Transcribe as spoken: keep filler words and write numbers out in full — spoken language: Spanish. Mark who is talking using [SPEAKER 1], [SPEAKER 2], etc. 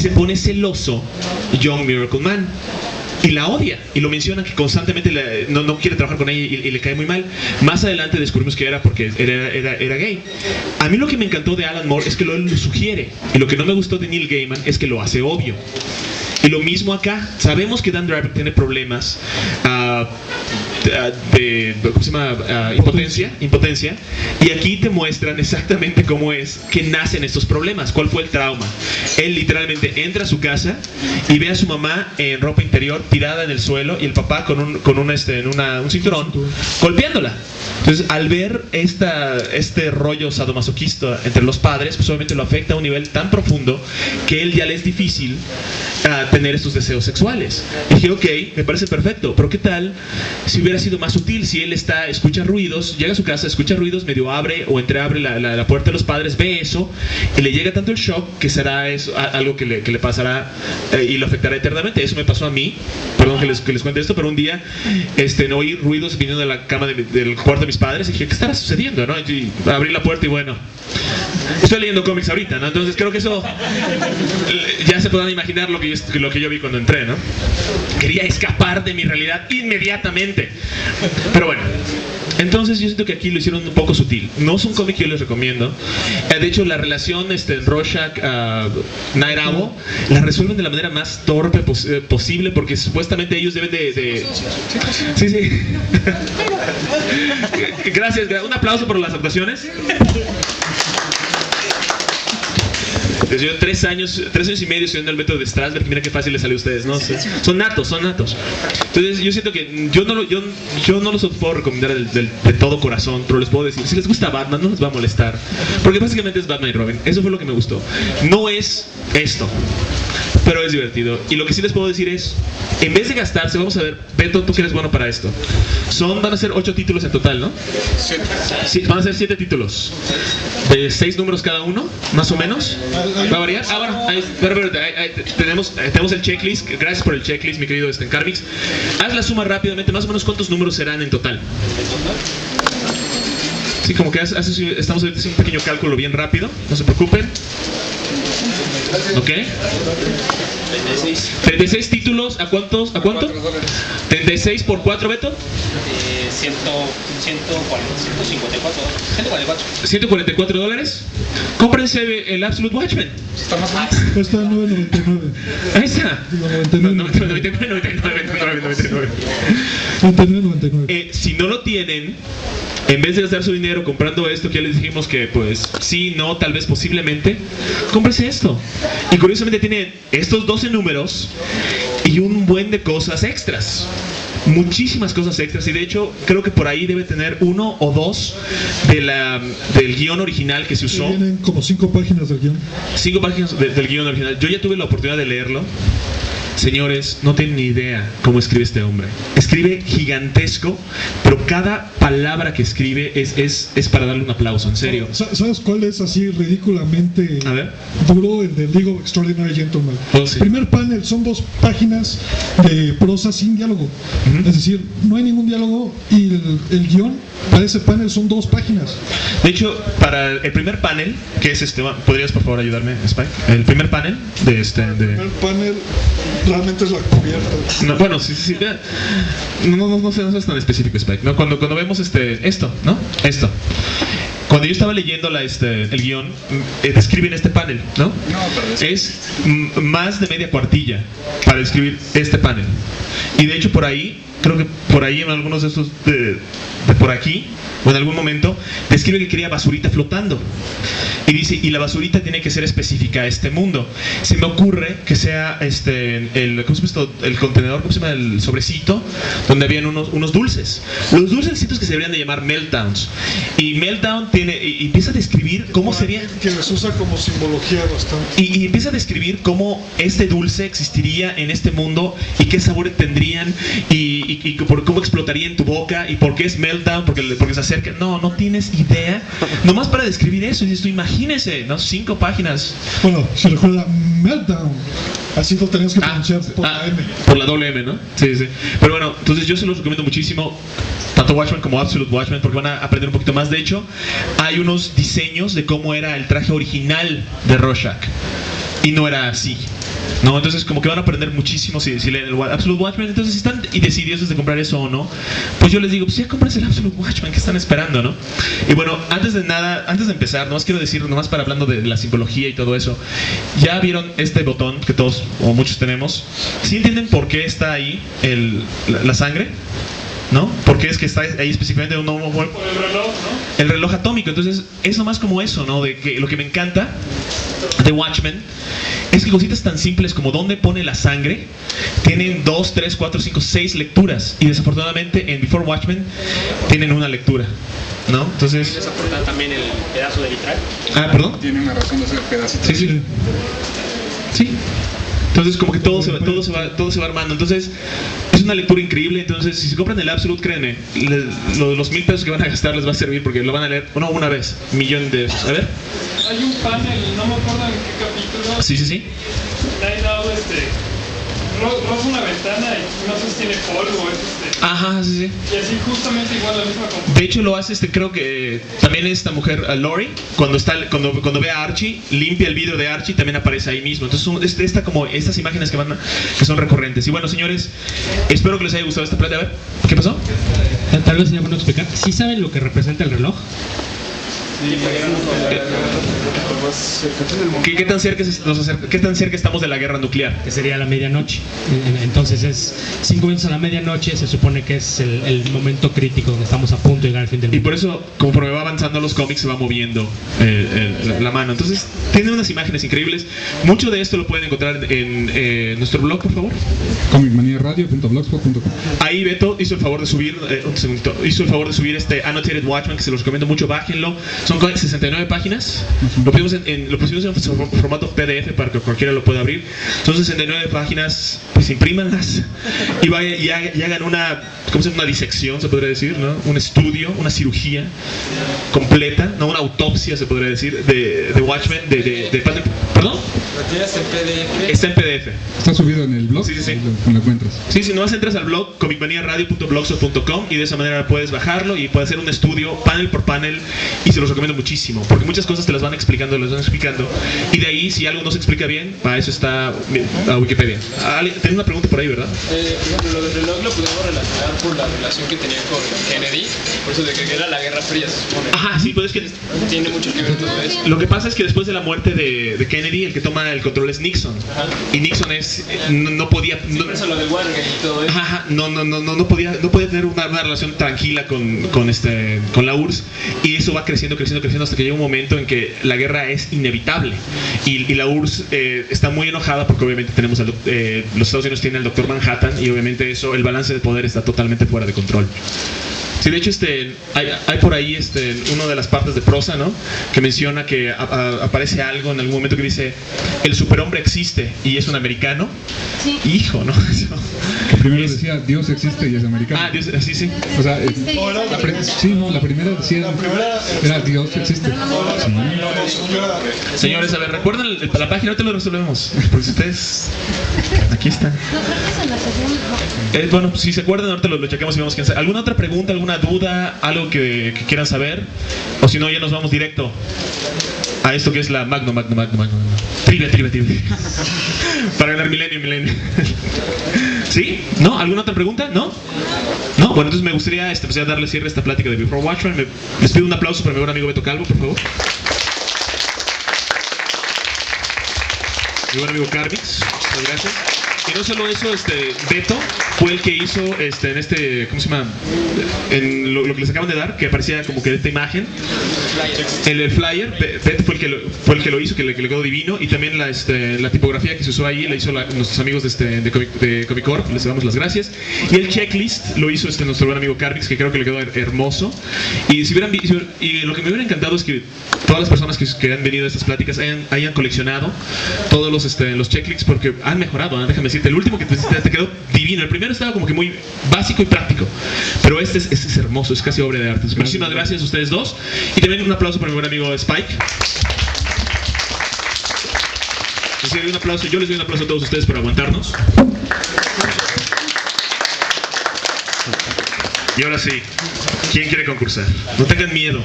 [SPEAKER 1] se pone celoso Young Miracle Man y la odia, y lo menciona que constantemente la, no, no quiere trabajar con ella y, y le cae muy mal. Más adelante descubrimos que era porque era, era, era gay. A mí lo que me encantó de Alan Moore es que lo, él lo sugiere, y lo que no me gustó de Neil Gaiman es que lo hace obvio. Y lo mismo acá, sabemos que Dan Driver tiene problemas uh, de, ¿cómo se llama? Uh, impotencia, impotencia, y aquí te muestran exactamente cómo es que nacen estos problemas, cuál fue el trauma. Él literalmente entra a su casa y ve a su mamá en ropa interior tirada en el suelo y el papá con un, con un, este, en una, un cinturón golpeándola. Entonces, al ver esta, este rollo sadomasoquista entre los padres, pues obviamente lo afecta a un nivel tan profundo que él ya le es difícil uh, tener estos deseos sexuales. Y dije, ok, me parece perfecto, pero ¿qué tal si hubiera sido más sutil? Si él está, escucha ruidos, llega a su casa, escucha ruidos, medio abre o entreabre la, la, la puerta de los padres, ve eso, y le llega tanto el shock que será eso, a, algo que le, que le pasará eh, y lo afectará eternamente. Eso me pasó a mí, perdón que les, que les cuente esto, pero un día este, no oí ruidos viniendo de la cama de, del cuarto de mis padres y dije, ¿qué estará sucediendo? ¿no? Y abrí la puerta y bueno, estoy leyendo cómics ahorita, ¿no? Entonces creo que eso ya se podrán imaginar lo que yo, lo que yo vi cuando entré, ¿no? Quería escapar de mi realidad inmediatamente. Pero bueno, entonces yo siento que aquí lo hicieron un poco sutil. No es un cómic que yo les recomiendo. Eh, de hecho, la relación este, Rorschach uh, Night Owl la resuelven de la manera más torpe pos eh, posible, porque supuestamente ellos deben de... de... Sí, sí. Gracias, un aplauso por las actuaciones. Yo tres años, tres años y medio estudiando el método de Strasberg, mira qué fácil les sale a ustedes, ¿no? Son natos, son natos. Entonces yo siento que yo no, lo, yo, yo no los puedo recomendar del, del, de todo corazón, pero les puedo decir, si les gusta Batman, no les va a molestar, porque básicamente es Batman y Robin. Eso fue lo que me gustó. No es esto, pero es divertido. Y lo que sí les puedo decir es, en vez de gastarse, vamos a ver, Beto, tú que eres bueno para esto. Son, van a ser ocho títulos en total, ¿no? Sí, van a ser siete títulos. De seis números cada uno, más o menos. ¿Va a variar? Ah, bueno, ahí, pero, pero, ahí, ahí, tenemos, eh, tenemos el checklist. Gracias por el checklist, mi querido este, Carmix. Haz la suma rápidamente, más o menos cuántos números serán en total. Sí, como que hace, hace, estamos haciendo un pequeño cálculo bien rápido, no se preocupen. ¿Ok? treinta y seis títulos, ¿a cuántos? ¿A cuánto? ¿treinta y seis por cuatro, Beto?
[SPEAKER 2] Eh, ciento cincuenta y cuatro.
[SPEAKER 1] ciento cuarenta y cuatro dólares. Cómprense el Absolute Watchmen.
[SPEAKER 2] Está más barato.
[SPEAKER 3] Cuesta nueve noventa y nueve.
[SPEAKER 1] Ahí está.
[SPEAKER 3] noventa y nueve noventa y nueve.
[SPEAKER 1] Eh, si no lo tienen, en vez de gastar su dinero comprando esto que ya les dijimos que pues sí, no, tal vez, posiblemente, cómprese esto. Y curiosamente tiene estos doce números y un buen de cosas extras. Muchísimas cosas extras, y de hecho creo que por ahí debe tener uno o dos de la, del guión original que se usó.
[SPEAKER 3] Tienen como cinco páginas del guión.
[SPEAKER 1] Cinco páginas de, del guión original. Yo ya tuve la oportunidad de leerlo. Señores, no tienen ni idea cómo escribe este hombre. Escribe gigantesco, pero cada palabra que escribe es, es, es para darle un aplauso, en serio.
[SPEAKER 3] ¿Sabes cuál es así ridículamente
[SPEAKER 1] A ver.
[SPEAKER 3] duro? El de League of Extraordinary Gentlemen.
[SPEAKER 1] Oh, sí.
[SPEAKER 3] El primer panel son dos páginas de prosa sin diálogo. Uh-huh. Es decir, no hay ningún diálogo y el, el guión para ese panel son dos páginas.
[SPEAKER 1] De hecho, para el primer panel, que es este, ¿podrías por favor ayudarme, Spike? El primer panel de este... De...
[SPEAKER 3] El primer panel realmente es la cubierta.
[SPEAKER 1] No, bueno, sí, sí, sí. No, no, no, no, no es tan específico, Spike, ¿no? Cuando, cuando vemos este, esto, ¿no? Esto. Cuando yo estaba leyendo la, este, el guión, eh, describen este panel, ¿no?
[SPEAKER 2] No, pero es...
[SPEAKER 1] Es m- más de media cuartilla para describir este panel. Y de hecho por ahí, creo que por ahí en algunos de estos, de, de por aquí, o en algún momento, describe que quería basurita flotando. Y dice, y la basurita tiene que ser específica a este mundo. Se me ocurre que sea este, el, ¿cómo se llama esto? El contenedor, ¿cómo se llama? El sobrecito, donde habían unos, unos dulces. Los dulcecitos que se deberían de llamar meltdowns. Y meltdown tiene, y, y empieza a describir cómo sería...
[SPEAKER 3] Que les usa como simbología bastante.
[SPEAKER 1] Y, y empieza a describir cómo este dulce existiría en este mundo y qué sabores tendrían y, y, y por cómo explotaría en tu boca y por qué es meltdown, porque, porque se acerca. No, no tienes idea. Nomás para describir eso, y dices tú, imagínese, ¿no? Cinco páginas.
[SPEAKER 3] Bueno, se recuerda Meltdown. Así lo tenías que pronunciar
[SPEAKER 1] ah,
[SPEAKER 3] por
[SPEAKER 1] ah,
[SPEAKER 3] la M.
[SPEAKER 1] Por la doble M, ¿no? Sí, sí. Pero bueno, entonces yo se los recomiendo muchísimo, tanto Watchmen como Absolute Watchmen, porque van a aprender un poquito más. De hecho, hay unos diseños de cómo era el traje original de Rorschach. Y no era así. ¿no? Entonces como que van a aprender muchísimo si, si leen el Absolute Watchman. Entonces si están decidiosos de comprar eso o no, pues yo les digo, pues ya compras el Absolute Watchman, que están esperando, ¿no? Y bueno, antes de nada, antes de empezar, nomás quiero decir, nomás para hablando de la simbología y todo eso, ya vieron este botón que todos o muchos tenemos. ¿Sí entienden por qué está ahí el, la, la sangre? ¿No? Porque es que está ahí específicamente un, un, un,
[SPEAKER 2] Por el reloj, ¿no?
[SPEAKER 1] el reloj atómico. Entonces es nomás como eso, ¿no? De que lo que me encanta de Watchmen es que cositas tan simples como dónde pone la sangre tienen dos, tres, cuatro, cinco, seis lecturas, y desafortunadamente en Before Watchmen tienen una lectura, ¿no? Entonces
[SPEAKER 2] ¿Quieres aportar también el pedazo de vitral?
[SPEAKER 1] ah, perdón.
[SPEAKER 4] Tiene una razón de ser pedacito.
[SPEAKER 1] Sí, sí. Sí. Entonces como que todo se va, todo se va, todo se va armando. Entonces es una lectura increíble. Entonces si se compran el Absolute, créanme, le, lo, los mil pesos que van a gastar les va a servir porque lo van a leer, no, una vez, millón de veces. A ver.
[SPEAKER 5] Hay un panel, no me acuerdo en qué capítulo.
[SPEAKER 1] Sí, sí, sí.
[SPEAKER 5] Night Owl, este, ro- roza una ventana y no sé si tiene polvo, es este.
[SPEAKER 1] Ajá, sí, sí.
[SPEAKER 5] Y así justamente igual la misma composición.
[SPEAKER 1] De hecho lo hace, este, creo que también esta mujer, uh, Lori, cuando está, cuando, cuando ve a Archie, limpia el vidrio de Archie, también aparece ahí mismo. Entonces son este, esta, como estas imágenes que van, a- que son recurrentes. Y bueno, señores, espero que les haya gustado esta plata. A ver, ¿qué pasó?
[SPEAKER 6] Tal vez sería bueno explicar. ¿Sí saben lo que representa el reloj?
[SPEAKER 1] ¿Qué, qué tan cerca es- nos acerca- qué tan cerca estamos de la guerra nuclear?
[SPEAKER 6] Que sería la medianoche. Entonces es cinco minutos a la medianoche, se supone que es el, el momento crítico donde estamos a punto de llegar al fin del
[SPEAKER 1] Y
[SPEAKER 6] mundo.
[SPEAKER 1] por eso, conforme va avanzando los cómics, se va moviendo eh, el- la, la mano. Entonces, tiene unas imágenes increíbles. Mucho de esto lo pueden encontrar en eh, nuestro blog, por favor.
[SPEAKER 4] comic mania radio punto blogspot punto com.
[SPEAKER 1] Ahí Beto hizo el favor de subir, eh, un segundito, hizo el favor de subir este Annotated Watchmen, que se los recomiendo mucho, bájenlo. Son sesenta y nueve páginas. Lo pusimos en, en- lo pusimos en formato P D F para que cualquiera lo pueda abrir. Son sesenta y nueve páginas, pues imprímanlas y, vaya, y, hagan, y hagan una, ¿cómo se llama? Una disección, se podría decir, ¿no? Un estudio, una cirugía completa, no, una autopsia, se podría decir, de, de Watchmen, de, de, de, ¿perdón?
[SPEAKER 7] ¿Lo tienes en P D F?
[SPEAKER 1] Está en P D F.
[SPEAKER 4] Está subido en el blog.
[SPEAKER 1] Sí, sí, sí.
[SPEAKER 4] Ahí Lo, lo encuentras.
[SPEAKER 1] Sí, si no vas, entras al blog comic mania radio punto blogspot punto com y de esa manera puedes bajarlo y puedes hacer un estudio panel por panel, y se los recomiendo muchísimo porque muchas cosas te las van explicando, las van explicando, y de ahí si algo no se explica bien, para eso está a Wikipedia. Tenía una pregunta por ahí, ¿verdad?
[SPEAKER 7] Eh, por ejemplo, lo del reloj lo podemos relacionar por la relación que tenía con Kennedy, por eso de que era la Guerra Fría, se supone.
[SPEAKER 1] Ajá, sí, pues es que
[SPEAKER 7] Tiene mucho que ver todo eso.
[SPEAKER 1] lo que pasa es que después de la muerte de, de Kennedy, el que toma el control es Nixon,
[SPEAKER 7] Ajá.
[SPEAKER 1] y Nixon es eh, no, no podía no,
[SPEAKER 7] Por eso lo del Watergate y todo eso.
[SPEAKER 1] Ajá, no, no, no, no, no podía, no podía tener una, una relación tranquila con, con este, con la U R S S, y eso va creciendo, creciendo, creciendo hasta que llega un momento en que la guerra es inevitable, y, y la U R S S eh, está muy enojada porque obviamente tenemos al, doc- eh, los Estados Unidos tienen al Doctor Manhattan, y obviamente eso, el balance de poder está totalmente fuera de control. Sí, de hecho, este, hay, hay por ahí este, una de las partes de prosa, ¿no? Que menciona que a- a- aparece algo en algún momento que dice: el superhombre existe y es un americano.
[SPEAKER 8] Sí.
[SPEAKER 1] Hijo, ¿no?
[SPEAKER 4] Que primero decía Dios existe y es americano.
[SPEAKER 1] Ah, Dios, sí, sí.
[SPEAKER 4] O sea, eh, la pri- sí, no, la primera decía era Dios existe. Sí.
[SPEAKER 1] Señores, a ver, recuerden el- el- la página, ahorita lo resolvemos. Porque si ustedes. Aquí está.
[SPEAKER 8] No, creo que es en la segunda.
[SPEAKER 1] Eh, bueno, si se acuerdan, ahorita lo, lo chequemos y vemos quién sabe. ¿Alguna otra pregunta, alguna duda, algo que, que quieran saber? O si no, ya nos vamos directo a esto que es la Magno, Magno, Magno, Magno. Trivia, trivia, trivia. Para ganar milenio, milenio. ¿Sí? ¿No? ¿Alguna otra pregunta? ¿No? ¿No? Bueno, entonces me gustaría este, pues, ya darle cierre a esta plática de Before Watchmen. Me- les pido un aplauso para mi buen amigo Beto Calvo, por favor. Mi buen amigo Carvix, muchas gracias. Y no solo eso, este, Beto fue el que hizo este, en este, ¿cómo se llama? En lo, lo que les acaban de dar, que aparecía como que esta imagen. El, el flyer, Be- Beto fue el que lo, fue el que lo hizo, que le, que le quedó divino. Y también la, este, la tipografía que se usó ahí la hizo la- nuestros amigos de, este, de, Comic, de Comic Corp, les damos las gracias. Y el checklist lo hizo este, nuestro buen amigo Carvix, que creo que le quedó her- hermoso. Y, si hubieran, vi- si hubiera- y lo que me hubiera encantado es que todas las personas que, que han venido a estas pláticas hayan, hayan coleccionado todos los, este, los checklists, porque han mejorado, ¿eh? Déjame decirte, el último que te, te quedó divino. El primero estaba como que muy básico y práctico, pero este es, este es hermoso, es casi obra de arte. Muchísimas gracias a ustedes dos, y también un aplauso para mi buen amigo Spike. Les doy un aplauso, yo les doy un aplauso a todos ustedes por aguantarnos. Y ahora sí, ¿quién quiere concursar? No tengan miedo.